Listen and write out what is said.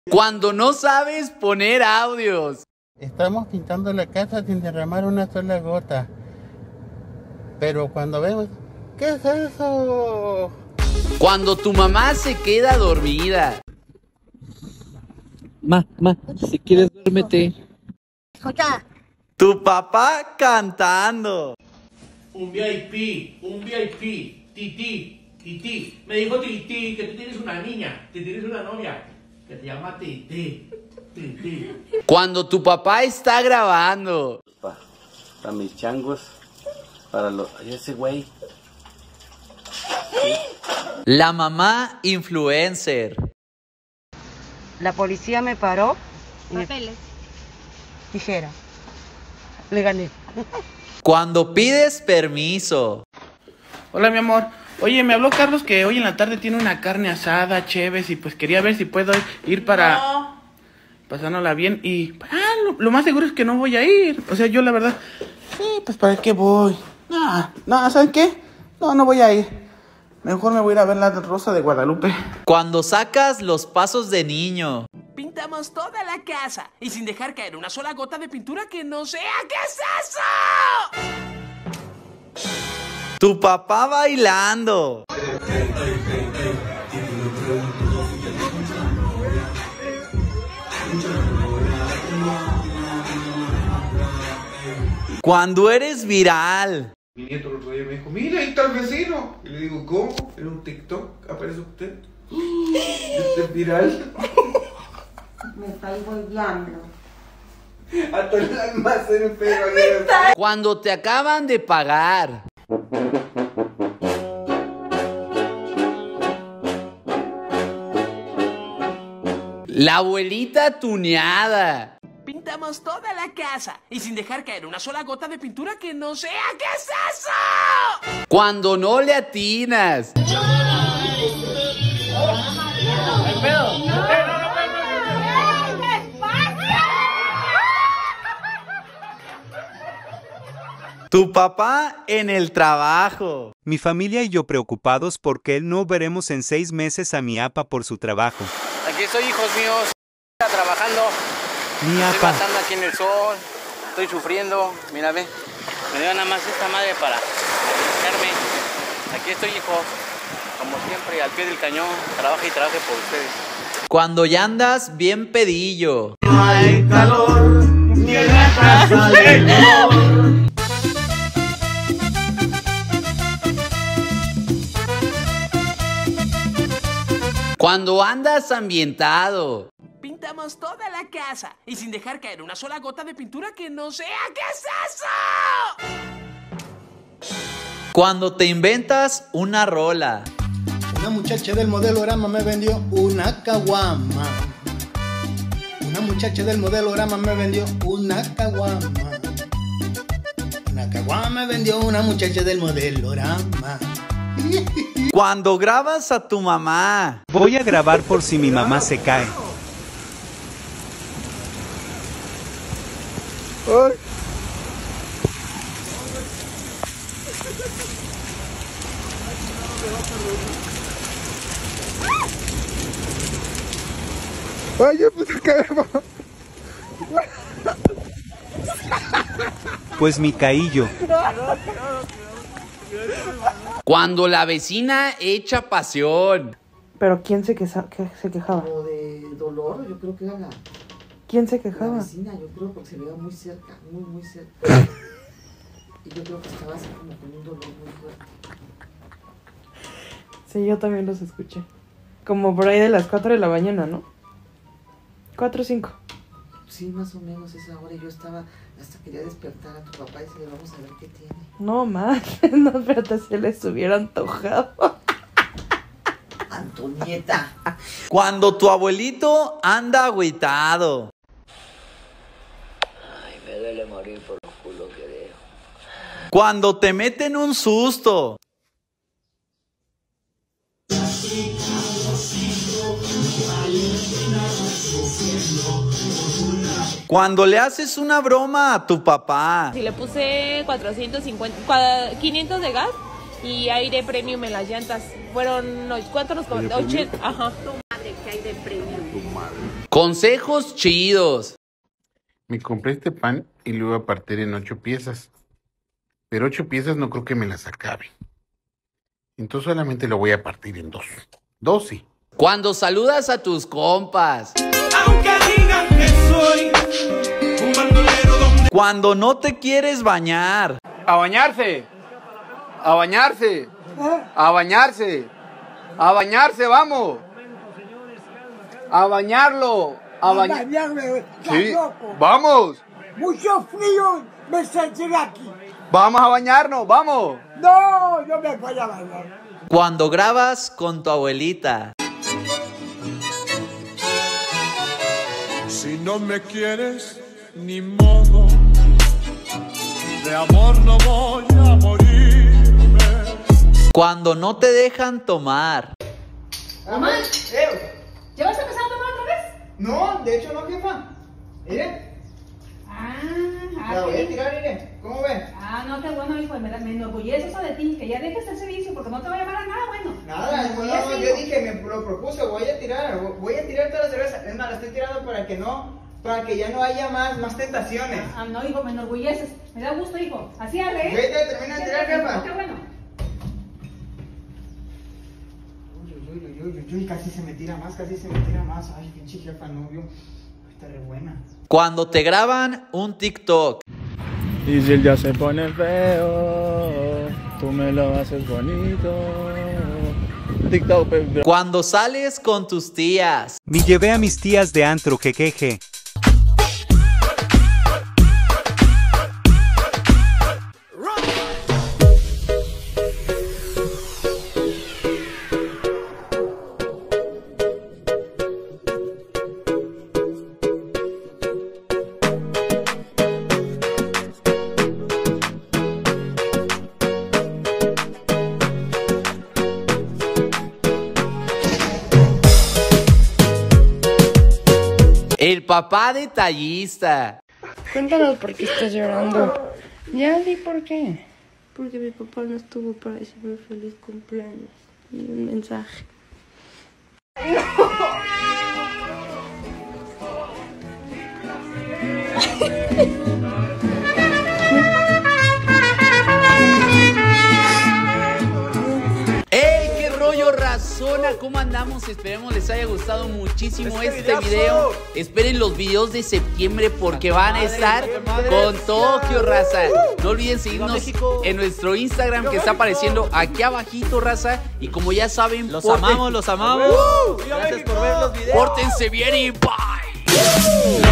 Cuando no sabes poner audios. Estamos pintando la casa sin derramar una sola gota. Pero cuando vemos, ¿qué es eso? Cuando tu mamá se queda dormida. Ma, si quieres duérmete. Tu papá cantando. Un VIP, Titi. Me dijo Titi que tú tienes una niña, que tienes una novia, que te llama Titi. Cuando tu papá está grabando. Para mis changos, para ese güey. La mamá influencer. La policía me paró. Papeles. Tijera. Le gané. Cuando pides permiso. Hola, mi amor. Oye, me habló Carlos que hoy en la tarde tiene una carne asada, chéves, y pues quería ver si puedo ir para pasárnosla bien. Y lo más seguro es que no voy a ir. O sea, yo la verdad, sí, pues ¿para qué voy? No, ¿saben qué? No voy a ir. Mejor me voy a ir a ver la Rosa de Guadalupe. Cuando sacas los pasos de niño. Pintamos toda la casa y sin dejar caer una sola gota de pintura que no sea. ¿Qué es eso? Tu papá bailando. Cuando eres viral. Mi nieto el otro día me dijo, mira, ahí está el vecino. Y le digo, ¿cómo? En un TikTok aparece usted. Este es viral. Me está bollando. Hasta el almacén pega. Cuando te acaban de pagar. La abuelita tuneada. Pintamos toda la casa y sin dejar caer una sola gota de pintura que no sea. ¿Qué es eso? Cuando no le atinas. Tu papá en el trabajo. Mi familia y yo preocupados porque no veremos en 6 meses a mi apa por su trabajo. Aquí estoy, hijos míos, trabajando. Mi Estoy apa. matando aquí en el sol, estoy sufriendo. Mira, ve, me dio nada más esta madre para refrescarme. Aquí estoy, hijos, como siempre, al pie del cañón. Trabaje y trabaje por ustedes. Cuando ya andas bien pedillo. No hay calor, ni en la casa de calor. Cuando andas ambientado. Pintamos toda la casa y sin dejar caer una sola gota de pintura que no sea. ¿Qué es eso? Cuando te inventas una rola. Una muchacha del modelorama me vendió una caguama. Una muchacha del modelorama me vendió una caguama. Una caguama me vendió una muchacha del modelorama. Cuando grabas a tu mamá. Voy a grabar por si mi mamá se cae. Ay. Ay, ya pues se cae. Pues mi caillo. Cuando la vecina echa pasión. ¿Pero quién se quejaba? Como de dolor, yo creo que era ¿Quién se la quejaba? vecina, yo creo, porque se veía muy cerca, muy cerca. Y yo creo que estaba así como con un dolor muy fuerte. Sí, yo también los escuché. Como por ahí de las 4 de la mañana, ¿no? 4 o 5. Sí, más o menos esa hora. Yo estaba, hasta quería despertar a tu papá y decirle, vamos a ver qué tiene. No, más. No, espérate, se les hubiera antojado. Antonieta. Cuando tu abuelito anda agüitado. Ay, me duele morir por el culo que dejo. Cuando te meten un susto. Cuando le haces una broma a tu papá. Si le puse 500 de gas y aire premium en las llantas. Fueron, ¿cuánto nos comentó? 80, ajá. Tu madre, que hay de premio. Tu madre. Consejos chidos. Me compré este pan y lo iba a partir en 8 piezas. Pero 8 piezas no creo que me las acabe. Entonces solamente lo voy a partir en 2. 2 sí. Cuando saludas a tus compas. Aunque digan que soy un bandolero donde... Cuando no te quieres bañar. A bañarse. A bañarse. A bañarse. A bañarse, vamos. A bañarlo. A bañarme. Sí. Vamos. Mucho frío me sentiré aquí. Vamos a bañarnos, vamos. No, no me voy a bañar. Cuando grabas con tu abuelita. Si no me quieres, ni modo. De amor no voy a morirme. Cuando no te dejan tomar. Mamá, ¿ya vas a empezar a tomar otra vez? No, de hecho no, jefa. Mire. La voy a tirar, mire. ¿Cómo ven? No, qué bueno, hijo. Me enorgullece eso de ti, que ya dejes el servicio porque no te va a llevar a nada bueno. Nada, no, yo dije, me lo propuse, voy a tirar toda la cerveza. Es más, la estoy tirando para que ya no haya más tentaciones. No, hijo, me enorgulleces. Me da gusto, hijo. Así arre, ¿eh? Vete, termina de tirar, jefa. Qué bueno. Uy, casi se me tira más. Ay, pinche jefa, novio. Está re buena. Cuando te graban un TikTok. Y si él ya se pone feo, tú me lo haces bonito. TikTok, baby. Cuando sales con tus tías. Me llevé a mis tías de antro, jejeje. El papá detallista. Cuéntanos por qué estás llorando. Ya di por qué. Porque mi papá no estuvo para decirme feliz cumpleaños. Ni un mensaje. ¡Ey, qué rollo, razona! ¿Cómo andamos? Esperemos les haya gustado muchísimo este video. Esperen los videos de septiembre porque van a estar con Tokio, raza. No olviden seguirnos en nuestro Instagram que está apareciendo aquí abajito, raza. Y como ya saben, los amamos. Gracias por ver los videos. Pórtense bien y bye.